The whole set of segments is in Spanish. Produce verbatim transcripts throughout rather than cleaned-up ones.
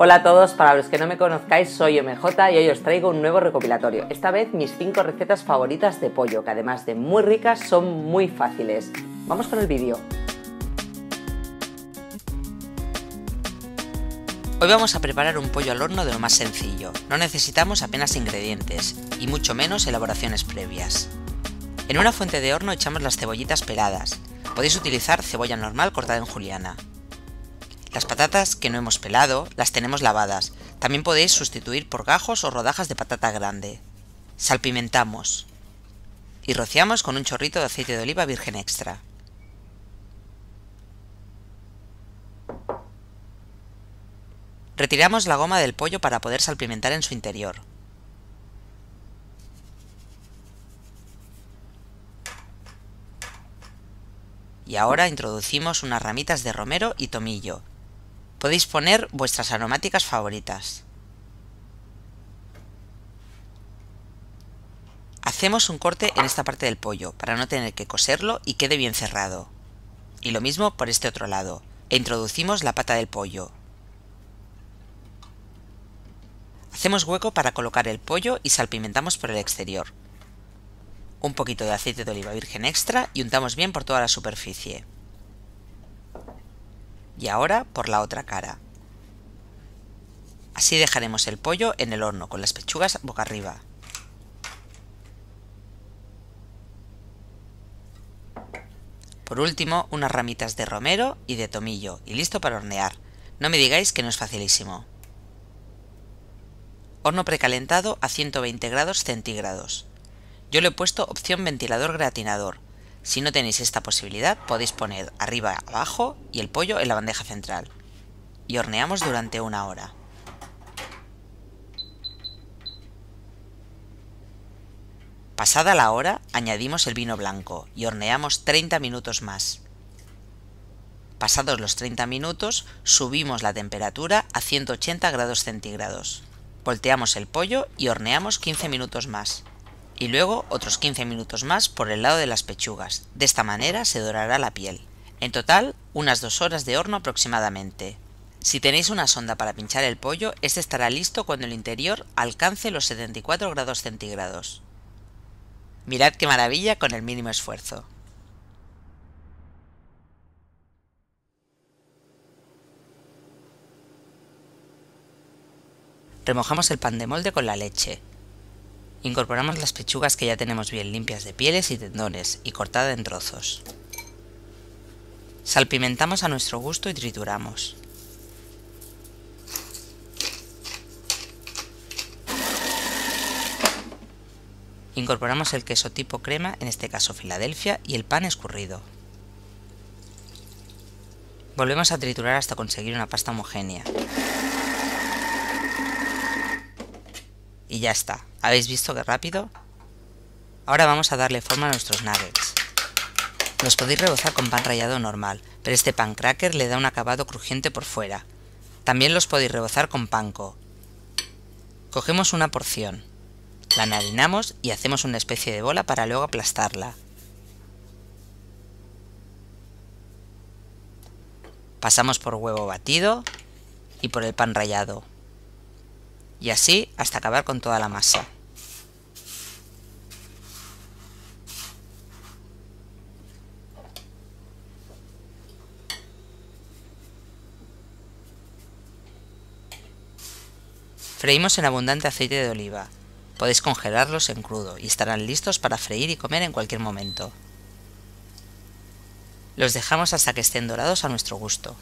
Hola a todos, para los que no me conozcáis soy M J y hoy os traigo un nuevo recopilatorio, esta vez mis cinco recetas favoritas de pollo, que además de muy ricas son muy fáciles. Vamos con el vídeo. Hoy vamos a preparar un pollo al horno de lo más sencillo, no necesitamos apenas ingredientes y mucho menos elaboraciones previas. En una fuente de horno echamos las cebollitas peladas, podéis utilizar cebolla normal cortada en juliana. Las patatas que no hemos pelado las tenemos lavadas, también podéis sustituir por gajos o rodajas de patata grande. Salpimentamos y rociamos con un chorrito de aceite de oliva virgen extra. Retiramos la goma del pollo para poder salpimentar en su interior. Y ahora introducimos unas ramitas de romero y tomillo. Podéis poner vuestras aromáticas favoritas. Hacemos un corte en esta parte del pollo para no tener que coserlo y quede bien cerrado. Y lo mismo por este otro lado. E introducimos la pata del pollo. Hacemos hueco para colocar el pollo y salpimentamos por el exterior. Un poquito de aceite de oliva virgen extra y untamos bien por toda la superficie. Y ahora por la otra cara. Así dejaremos el pollo en el horno con las pechugas boca arriba. Por último, unas ramitas de romero y de tomillo y listo para hornear. No me digáis que no es facilísimo. Horno precalentado a ciento veinte grados centígrados. Yo le he puesto opción ventilador gratinador. Si no tenéis esta posibilidad, podéis poner arriba, abajo y el pollo en la bandeja central. Y horneamos durante una hora. Pasada la hora, añadimos el vino blanco y horneamos treinta minutos más. Pasados los treinta minutos, subimos la temperatura a ciento ochenta grados centígrados. Volteamos el pollo y horneamos quince minutos más. Y luego otros quince minutos más por el lado de las pechugas. De esta manera se dorará la piel. En total, unas dos horas de horno aproximadamente. Si tenéis una sonda para pinchar el pollo, este estará listo cuando el interior alcance los setenta y cuatro grados centígrados. Mirad qué maravilla con el mínimo esfuerzo. Remojamos el pan de molde con la leche. Incorporamos las pechugas que ya tenemos bien limpias de pieles y tendones y cortada en trozos. Salpimentamos a nuestro gusto y trituramos. Incorporamos el queso tipo crema, en este caso Filadelfia, y el pan escurrido. Volvemos a triturar hasta conseguir una pasta homogénea. Y ya está. ¿Habéis visto qué rápido? Ahora vamos a darle forma a nuestros nuggets. Los podéis rebozar con pan rallado normal, pero este pan cracker le da un acabado crujiente por fuera. También los podéis rebozar con panko. Cogemos una porción, la enharinamos y hacemos una especie de bola para luego aplastarla. Pasamos por huevo batido y por el pan rallado. Y así hasta acabar con toda la masa. Freímos en abundante aceite de oliva. Podéis congelarlos en crudo y estarán listos para freír y comer en cualquier momento. Los dejamos hasta que estén dorados a nuestro gusto.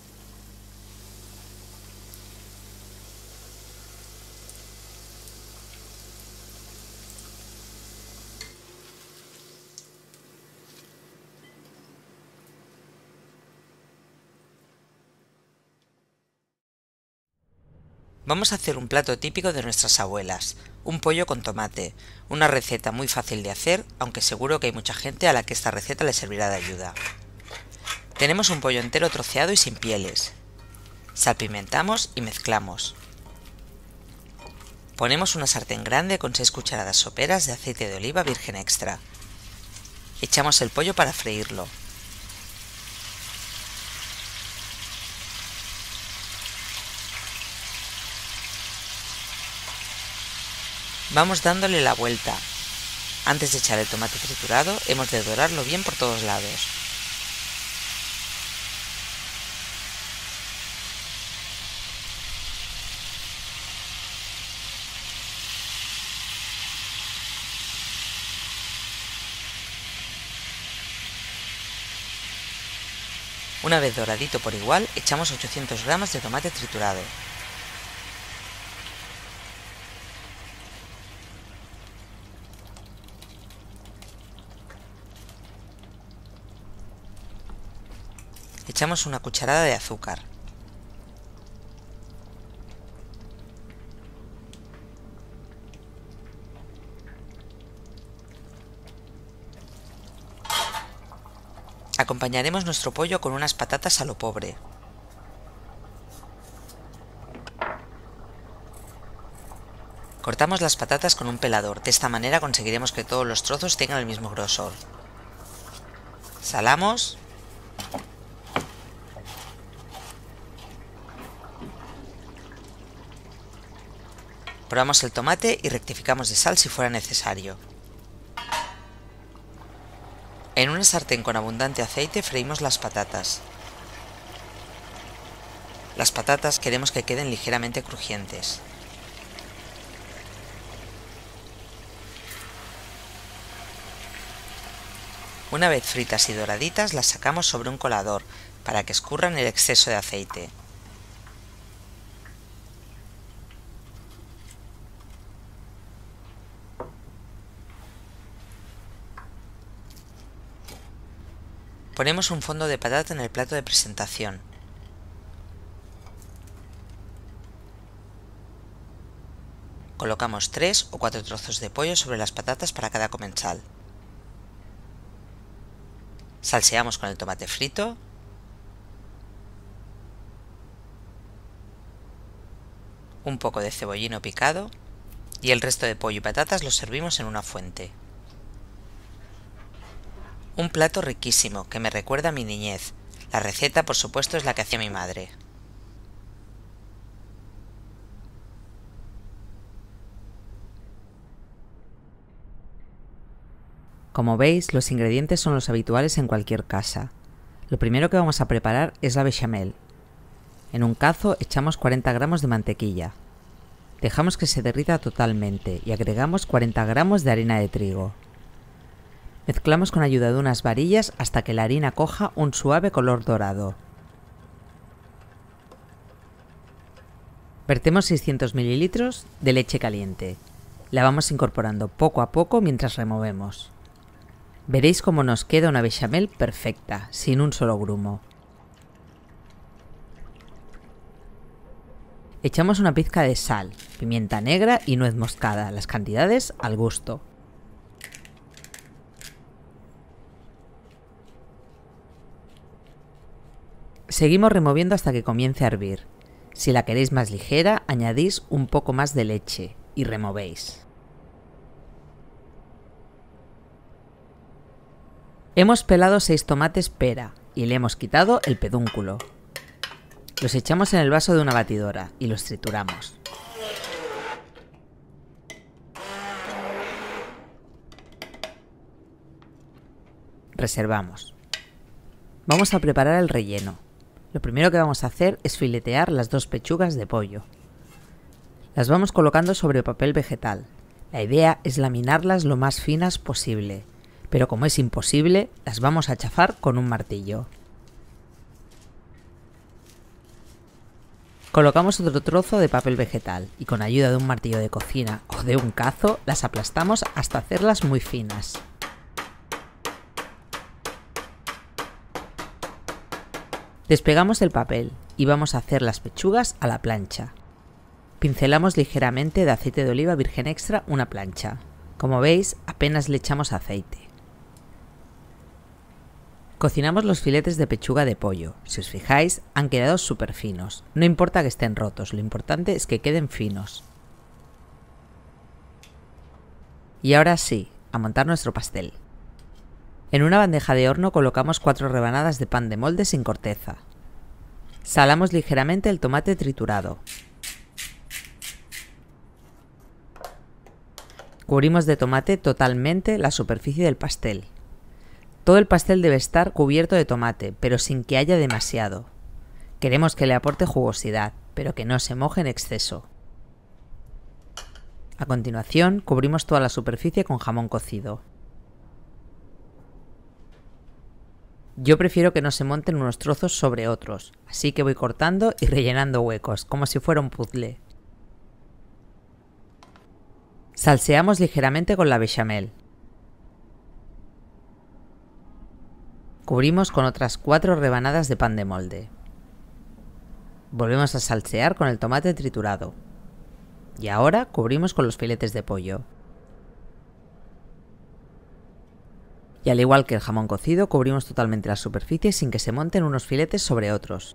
Vamos a hacer un plato típico de nuestras abuelas, un pollo con tomate, una receta muy fácil de hacer, aunque seguro que hay mucha gente a la que esta receta le servirá de ayuda. Tenemos un pollo entero troceado y sin pieles. Salpimentamos y mezclamos. Ponemos una sartén grande con seis cucharadas soperas de aceite de oliva virgen extra. Echamos el pollo para freírlo. Vamos dándole la vuelta. Antes de echar el tomate triturado, hemos de dorarlo bien por todos lados. Una vez doradito por igual, echamos ochocientos gramos de tomate triturado. Echamos una cucharada de azúcar. Acompañaremos nuestro pollo con unas patatas a lo pobre. Cortamos las patatas con un pelador, de esta manera conseguiremos que todos los trozos tengan el mismo grosor. Salamos. Probamos el tomate y rectificamos de sal si fuera necesario. En una sartén con abundante aceite freímos las patatas. Las patatas queremos que queden ligeramente crujientes. Una vez fritas y doraditas, las sacamos sobre un colador para que escurran el exceso de aceite. Ponemos un fondo de patata en el plato de presentación. Colocamos tres o cuatro trozos de pollo sobre las patatas para cada comensal. Salseamos con el tomate frito. Un poco de cebollino picado y el resto de pollo y patatas los servimos en una fuente. Un plato riquísimo que me recuerda a mi niñez. La receta, por supuesto, es la que hacía mi madre. Como veis, los ingredientes son los habituales en cualquier casa. Lo primero que vamos a preparar es la bechamel. En un cazo echamos cuarenta gramos de mantequilla. Dejamos que se derrita totalmente y agregamos cuarenta gramos de harina de trigo. Mezclamos con ayuda de unas varillas hasta que la harina coja un suave color dorado. Vertemos seiscientos mililitros de leche caliente. La vamos incorporando poco a poco mientras removemos. Veréis cómo nos queda una bechamel perfecta, sin un solo grumo. Echamos una pizca de sal, pimienta negra y nuez moscada, las cantidades al gusto. Seguimos removiendo hasta que comience a hervir. Si la queréis más ligera, añadís un poco más de leche y removéis. Hemos pelado seis tomates pera y le hemos quitado el pedúnculo. Los echamos en el vaso de una batidora y los trituramos. Reservamos. Vamos a preparar el relleno. Lo primero que vamos a hacer es filetear las dos pechugas de pollo. Las vamos colocando sobre papel vegetal. La idea es laminarlas lo más finas posible, pero como es imposible, las vamos a chafar con un martillo. Colocamos otro trozo de papel vegetal y con ayuda de un martillo de cocina o de un cazo las aplastamos hasta hacerlas muy finas. Despegamos el papel y vamos a hacer las pechugas a la plancha. Pincelamos ligeramente de aceite de oliva virgen extra una plancha. Como veis, apenas le echamos aceite. Cocinamos los filetes de pechuga de pollo. Si os fijáis, han quedado súper finos. No importa que estén rotos, lo importante es que queden finos. Y ahora sí, a montar nuestro pastel. En una bandeja de horno colocamos cuatro rebanadas de pan de molde sin corteza. Salamos ligeramente el tomate triturado. Cubrimos de tomate totalmente la superficie del pastel. Todo el pastel debe estar cubierto de tomate, pero sin que haya demasiado. Queremos que le aporte jugosidad, pero que no se moje en exceso. A continuación, cubrimos toda la superficie con jamón cocido. Yo prefiero que no se monten unos trozos sobre otros, así que voy cortando y rellenando huecos, como si fuera un puzzle. Salseamos ligeramente con la bechamel. Cubrimos con otras cuatro rebanadas de pan de molde. Volvemos a salsear con el tomate triturado. Y ahora cubrimos con los filetes de pollo. Y al igual que el jamón cocido, cubrimos totalmente la superficie sin que se monten unos filetes sobre otros.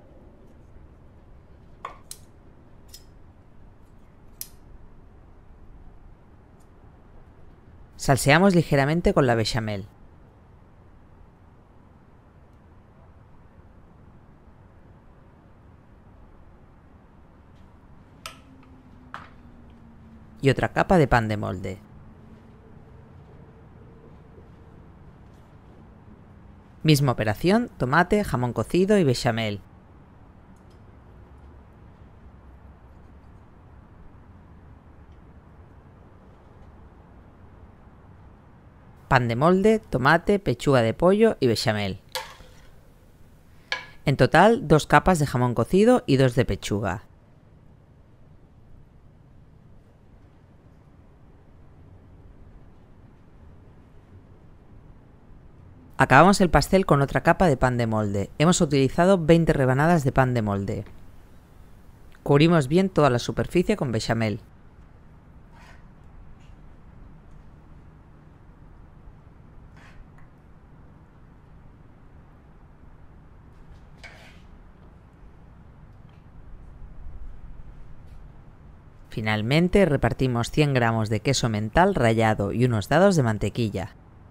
Salseamos ligeramente con la bechamel. Y otra capa de pan de molde. Misma operación, tomate, jamón cocido y bechamel. Pan de molde, tomate, pechuga de pollo y bechamel. En total, dos capas de jamón cocido y dos de pechuga. Acabamos el pastel con otra capa de pan de molde. Hemos utilizado veinte rebanadas de pan de molde. Cubrimos bien toda la superficie con bechamel. Finalmente repartimos cien gramos de queso mental rallado y unos dados de mantequilla.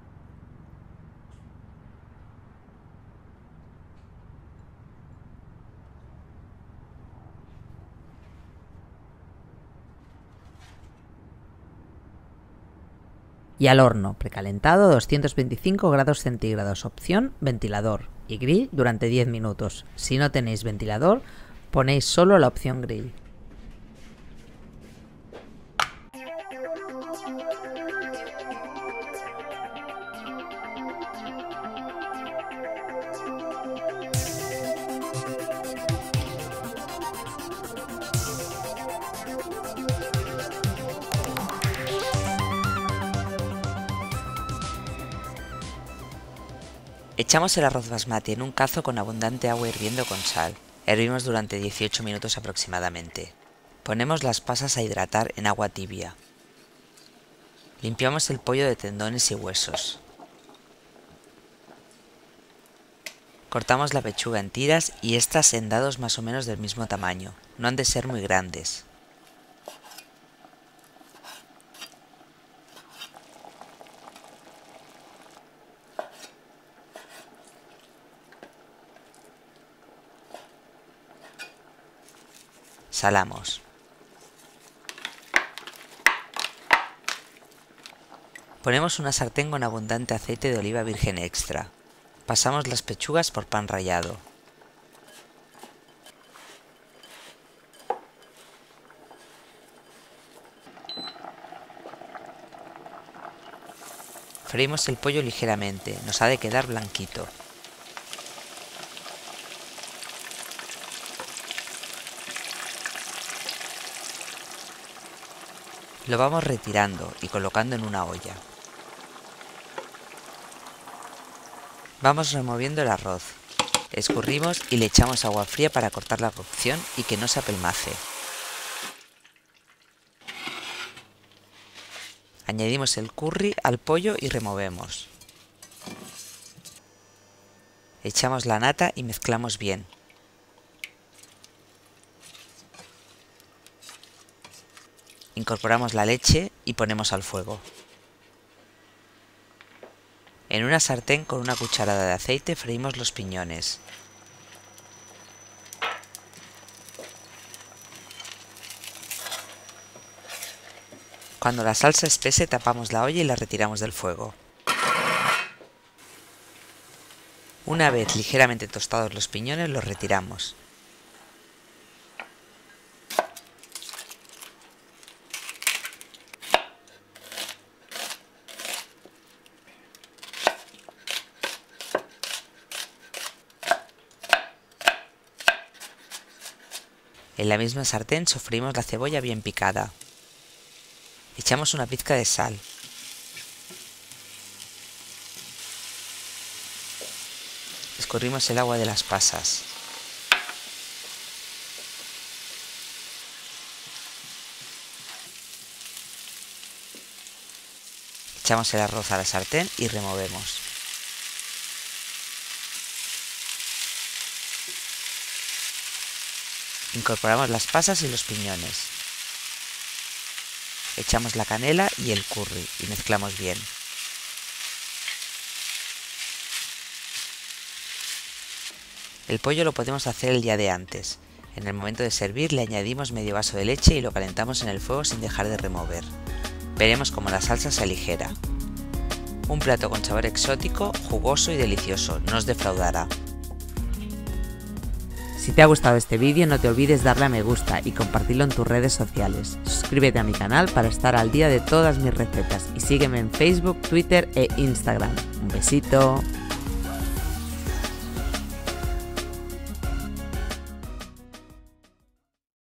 Y al horno, precalentado a doscientos veinticinco grados centígrados, opción ventilador, y grill durante diez minutos. Si no tenéis ventilador, ponéis solo la opción grill. Echamos el arroz basmati en un cazo con abundante agua hirviendo con sal. Hervimos durante dieciocho minutos aproximadamente. Ponemos las pasas a hidratar en agua tibia. Limpiamos el pollo de tendones y huesos. Cortamos la pechuga en tiras y estas en dados más o menos del mismo tamaño. No han de ser muy grandes. Salamos. Ponemos una sartén con abundante aceite de oliva virgen extra. Pasamos las pechugas por pan rallado. Freímos el pollo ligeramente, nos ha de quedar blanquito. Lo vamos retirando y colocando en una olla. Vamos removiendo el arroz. Escurrimos y le echamos agua fría para cortar la cocción y que no se apelmace. Añadimos el curry al pollo y removemos. Echamos la nata y mezclamos bien. Incorporamos la leche y ponemos al fuego. En una sartén con una cucharada de aceite freímos los piñones. Cuando la salsa espese tapamos la olla y la retiramos del fuego. Una vez ligeramente tostados los piñones los retiramos. En la misma sartén sofreímos la cebolla bien picada. Echamos una pizca de sal. Escurrimos el agua de las pasas. Echamos el arroz a la sartén y removemos. Incorporamos las pasas y los piñones. Echamos la canela y el curry y mezclamos bien. El pollo lo podemos hacer el día de antes. En el momento de servir le añadimos medio vaso de leche y lo calentamos en el fuego sin dejar de remover. Veremos cómo la salsa se aligera. Un plato con sabor exótico, jugoso y delicioso, no os defraudará. Si te ha gustado este vídeo no te olvides darle a me gusta y compartirlo en tus redes sociales. Suscríbete a mi canal para estar al día de todas mis recetas y sígueme en Facebook, Twitter e Instagram. Un besito.